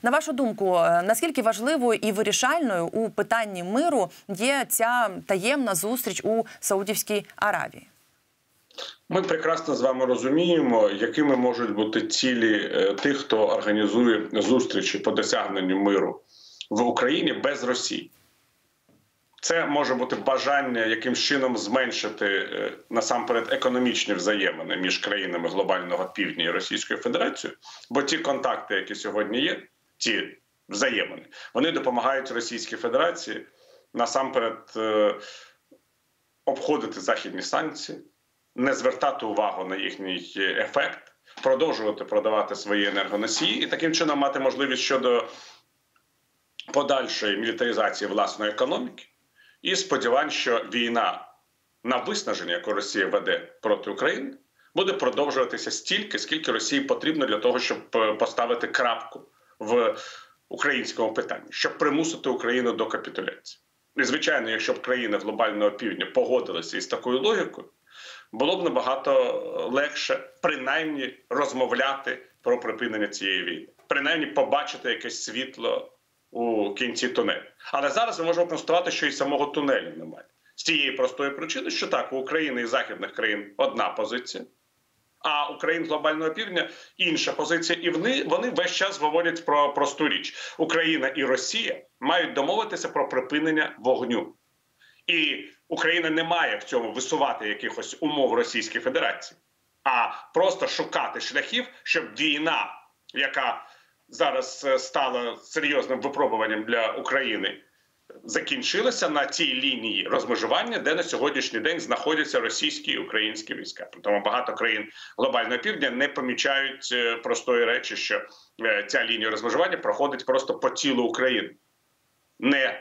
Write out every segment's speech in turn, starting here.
На вашу думку, наскільки важливою і вирішальною у питанні миру є ця таємна зустріч у Саудівській Аравії? Ми прекрасно з вами розуміємо, якими можуть бути цілі тих, хто організує зустрічі по досягненню миру в Україні без Росії. Це може бути бажання якимсь чином зменшити насамперед економічні взаємини між країнами глобального півдня і Російською Федерацією, бо ті контакти, які сьогодні є, ті взаємини, вони допомагають Російській Федерації насамперед обходити західні санкції, не звертати увагу на їхній ефект, продовжувати продавати свої енергоносії і таким чином мати можливість щодо подальшої мілітаризації власної економіки і сподівань, що війна на виснаження, яку Росія веде проти України, буде продовжуватися стільки, скільки Росії потрібно для того, щоб поставити крапку в українському питанні, щоб примусити Україну до капітуляції. І, звичайно, якщо б країни глобального півдня погодилися із такою логікою, було б набагато легше принаймні розмовляти про припинення цієї війни. Принаймні побачити якесь світло у кінці тунелю. Але зараз ми можемо констатувати, що і самого тунелю немає. З тієї простої причини, що так, у України і західних країн одна позиція, а у країн глобального півдня інша позиція. І вони весь час говорять про просту річ. Україна і Росія мають домовитися про припинення вогню. І Україна не має в цьому висувати якихось умов Російської Федерації, а просто шукати шляхів, щоб війна, яка зараз стала серйозним випробуванням для України, закінчилася на тій лінії розмежування, де на сьогоднішній день знаходяться російські і українські війська. Тому багато країн глобального півдня не помічають простої речі, що ця лінія розмежування проходить просто по тілу України, не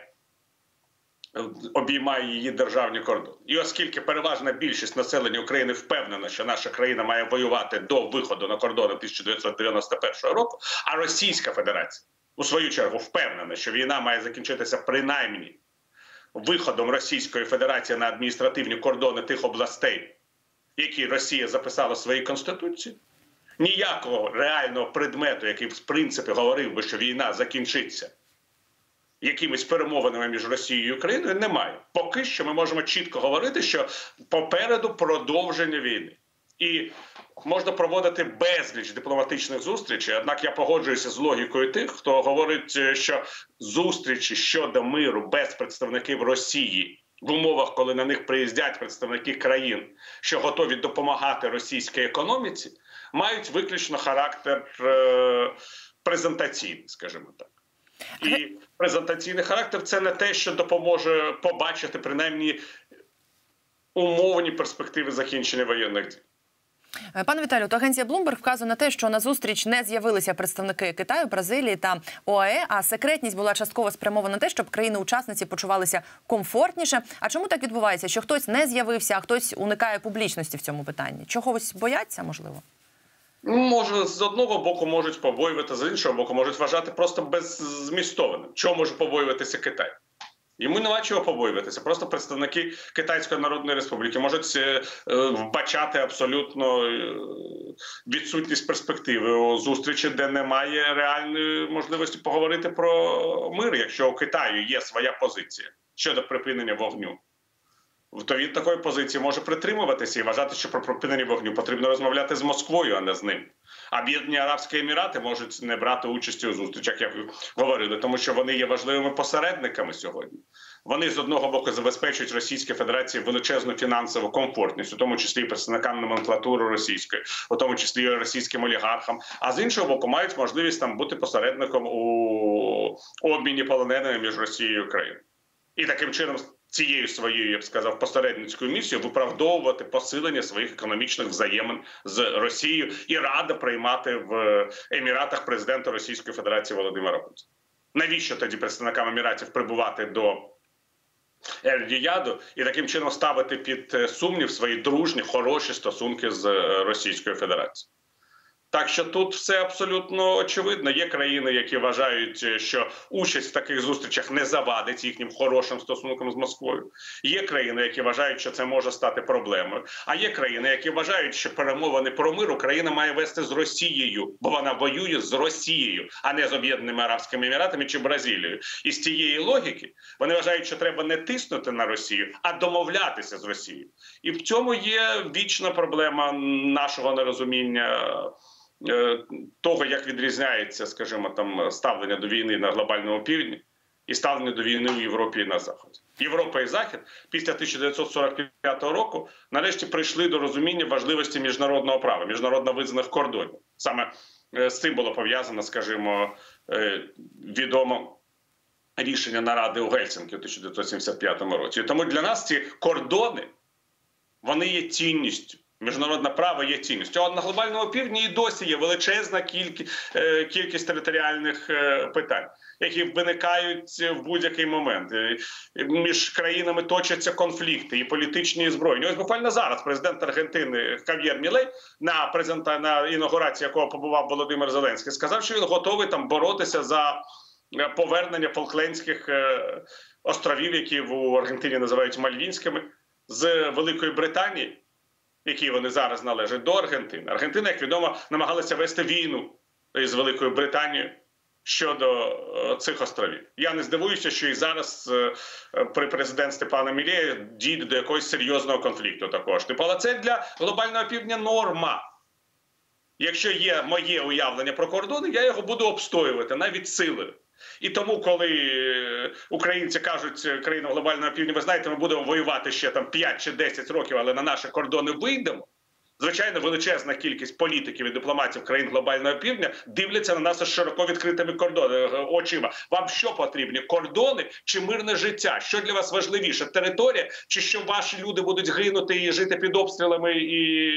обіймає її державні кордони. І оскільки переважна більшість населення України впевнена, що наша країна має воювати до виходу на кордони 1991 року, а Російська Федерація, у свою чергу, впевнена, що війна має закінчитися принаймні виходом Російської Федерації на адміністративні кордони тих областей, які Росія записала в своїй Конституції, ніякого реального предмету, який в принципі говорив би, що війна закінчиться якимись перемовинами між Росією і Україною, немає. Поки що ми можемо чітко говорити, що попереду продовження війни. І можна проводити безліч дипломатичних зустрічей, однак я погоджуюся з логікою тих, хто говорить, що зустрічі щодо миру без представників Росії в умовах, коли на них приїздять представники країн, що готові допомагати російській економіці, мають виключно характер презентаційний, скажімо так. І презентаційний характер – це не те, що допоможе побачити принаймні умовні перспективи закінчення воєнних дій. Пане Віталію, то агенція Bloomberg вказує на те, що на зустріч не з'явилися представники Китаю, Бразилії та ОАЕ, а секретність була частково спрямована на те, щоб країни-учасниці почувалися комфортніше. А чому так відбувається, що хтось не з'явився, а хтось уникає публічності в цьому питанні? Чогось бояться, можливо? Може, з одного боку можуть побоювати, з іншого боку можуть вважати просто беззмістовним. Чого може побоюватися Китай? Йому нема чого побоюватися. Просто представники Китайської Народної Республіки можуть вбачати абсолютно відсутність перспективи у зустрічі, де немає реальної можливості поговорити про мир, якщо у Китаю є своя позиція щодо припинення вогню. То він такої позиції може притримуватися і вважати, що про припинення вогню потрібно розмовляти з Москвою, а не з ним. Об'єднані Арабські Емірати можуть не брати участі у зустрічах, як ви говорили, тому що вони є важливими посередниками сьогодні. Вони з одного боку забезпечують Російській Федерації величезну фінансову комфортність, у тому числі і представникам номенклатури російської, у тому числі і російським олігархам, а з іншого боку мають можливість там бути посередником у обміні полоненими між Росією і Україною. І таким чином цією своєю, я б сказав, посередницькою місією виправдовувати посилення своїх економічних взаємин з Росією і рада приймати в Еміратах президента Російської Федерації Володимира Путіна. Навіщо тоді представникам Еміратів прибувати до Ель-Ріяду і таким чином ставити під сумнів свої дружні, хороші стосунки з Російською Федерацією? Так що тут все абсолютно очевидно. Є країни, які вважають, що участь в таких зустрічах не завадить їхнім хорошим стосункам з Москвою. Є країни, які вважають, що це може стати проблемою. А є країни, які вважають, що перемовини про мир Україна має вести з Росією, бо вона воює з Росією, а не з Об'єднаними Арабськими Еміратами чи Бразилією. І з цієї логіки вони вважають, що треба не тиснути на Росію, а домовлятися з Росією. І в цьому є вічна проблема нашого нерозуміння того, як відрізняється, скажімо, там ставлення до війни на глобальному півдні і ставлення до війни у Європі і на Заході. Європа і Захід після 1945 року нарешті прийшли до розуміння важливості міжнародного права, міжнародно визнаних кордонів. Саме з цим було пов'язано, скажімо, відомо рішення наради у Гельсінкі у 1975 році. І тому для нас ці кордони, вони є цінністю. Міжнародне право є цінністю. А на глобальному півдні і досі є величезна кількість територіальних питань, які виникають в будь-який момент. Між країнами точаться конфлікти і політичні, і збройні. Ось буквально зараз президент Аргентини Хав'єр Мілей, на інаугурації якого побував Володимир Зеленський, сказав, що він готовий там боротися за повернення Фолклендських островів, які в Аргентині називають Мальвінськими, з Великої Британії, які вони зараз належать до Аргентини. Аргентина, як відомо, намагалася вести війну з Великою Британією щодо цих островів. Я не здивуюся, що і зараз при президентстві пана Мілея дійде до якогось серйозного конфлікту також. Але це для глобального півдня норма. Якщо є моє уявлення про кордони, я його буду обстоювати навіть силою. І тому, коли українці кажуть країнам глобального півдня, ви знаєте, ми будемо воювати ще там 5 чи 10 років, але на наші кордони вийдемо, звичайно, величезна кількість політиків і дипломатів країн глобального півдня дивляться на нас з широко відкритими очима. Вам що потрібні? Кордони чи мирне життя? Що для вас важливіше? Територія? Чи що ваші люди будуть гинути і жити під обстрілами і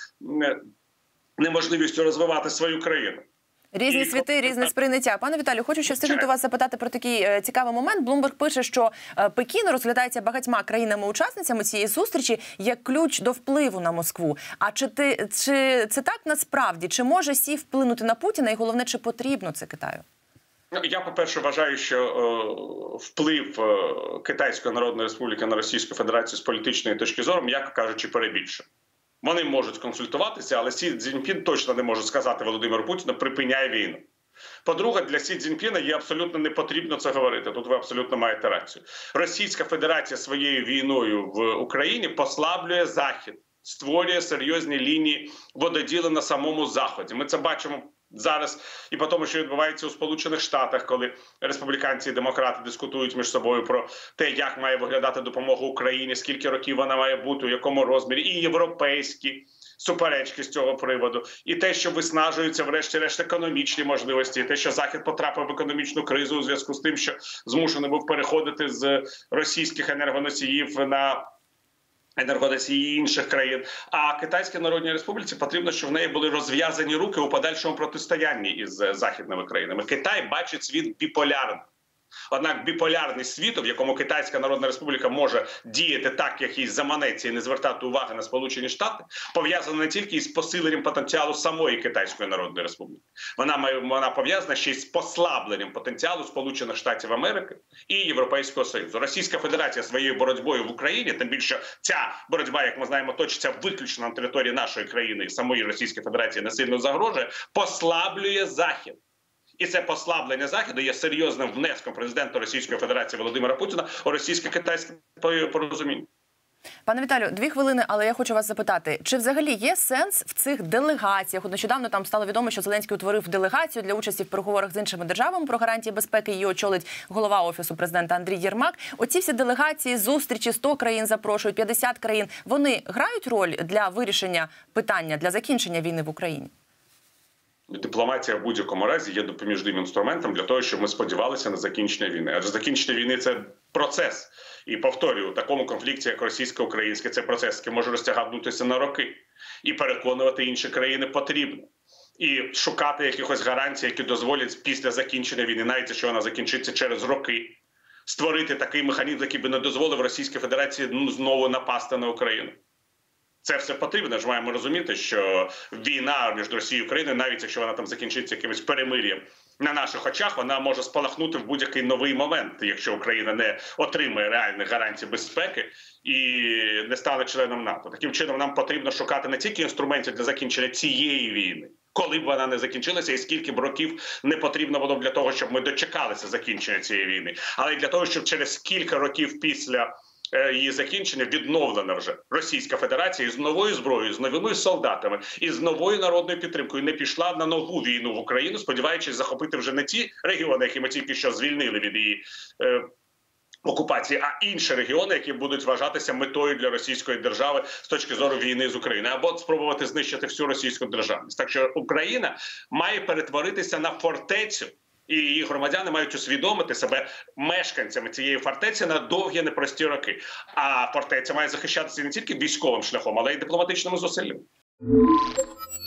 неможливістю розвивати свою країну? Різні світи, різне сприйняття. Пане Віталію, хочу ще встигнути вас запитати про такий цікавий момент. Блумберг пише, що Пекін розглядається багатьма країнами-учасницями цієї зустрічі як ключ до впливу на Москву. А чи це так насправді? Чи може Сі вплинути на Путіна? І головне, чи потрібно це Китаю? Я, по-перше, вважаю, що вплив Китайської Народної Республіки на Російську Федерацію з політичної точки зору, м'яко кажучи, перебільшує. Вони можуть консультуватися, але Сі Цзіньпін точно не може сказати Володимиру Путіну «припиняй війну». По-друге, для Сі Цзіньпіна є абсолютно не потрібно це говорити. Тут ви абсолютно маєте рацію. Російська Федерація своєю війною в Україні послаблює Захід, створює серйозні лінії вододілу на самому Заході. Ми це бачимо зараз і по тому, що відбувається у Сполучених Штатах, коли республіканці і демократи дискутують між собою про те, як має виглядати допомога Україні, скільки років вона має бути, у якому розмірі, і європейські суперечки з цього приводу, і те, що виснажуються врешті-решт економічні можливості, і те, що Захід потрапив в економічну кризу у зв'язку з тим, що змушений був переходити з російських енергоносіїв на енергоносії інших країн. А Китайській Народній Республіці потрібно, щоб в неї були розв'язані руки у подальшому протистоянні із західними країнами. Китай бачить світ біполярним. Однак біполярний світ, в якому Китайська Народна Республіка може діяти так, як їй заманеться, і не звертати уваги на Сполучені Штати, пов'язано не тільки із посиленням потенціалу самої Китайської Народної Республіки. Вона пов'язана ще й з послабленням потенціалу Сполучених Штатів Америки і Європейського Союзу. Російська Федерація своєю боротьбою в Україні, тим більше ця боротьба, як ми знаємо, точиться виключно на території нашої країни і самої Російської Федерації не сильно загрожує, послаблює Захід. І це послаблення Заходу є серйозним внеском президента Російської Федерації Володимира Путіна у російсько-китайське порозуміння. Пане Віталію, 2 хвилини, але я хочу вас запитати, чи взагалі є сенс в цих делегаціях? От нещодавно там стало відомо, що Зеленський утворив делегацію для участі в переговорах з іншими державами про гарантії безпеки. Її очолить голова Офісу президента Андрій Єрмак. Оці всі делегації, зустрічі, 100 країн запрошують, 50 країн. Вони грають роль для вирішення питання, для закінчення війни в Україні? Дипломатія в будь-якому разі є допоміжним інструментом для того, щоб ми сподівалися на закінчення війни. Адже закінчення війни – це процес. І, повторюю, у такому конфлікті, як російсько-український, це процес, який може розтягнутися на роки. І переконувати інші країни потрібно. І шукати якихось гарантій, які дозволять після закінчення війни, навіть якщо вона закінчиться через роки, створити такий механізм, який би не дозволив Російській Федерації знову напасти на Україну. Це все потрібно. Ж маємо розуміти, що війна між Росією і Україною, навіть якщо вона там закінчиться якимось перемир'ям на наших очах, вона може спалахнути в будь-який новий момент, якщо Україна не отримає реальних гарантій безпеки і не стане членом НАТО. Таким чином, нам потрібно шукати не тільки інструментів для закінчення цієї війни, коли б вона не закінчилася, і скільки б років не потрібно було для того, щоб ми дочекалися закінчення цієї війни, але й для того, щоб через кілька років після її закінчення відновлена вже Російська Федерація з новою зброєю, з новими солдатами і з новою народною підтримкою не пішла на нову війну в Україну, сподіваючись захопити вже не ті регіони, які ми тільки що звільнили від її окупації, а інші регіони, які будуть вважатися метою для російської держави з точки зору війни з Україною, або спробувати знищити всю російську державність. Так що Україна має перетворитися на фортецю, і її громадяни мають усвідомити себе мешканцями цієї фортеці на довгі непрості роки. А фортеця має захищатися не тільки військовим шляхом, але й дипломатичними зусиллями.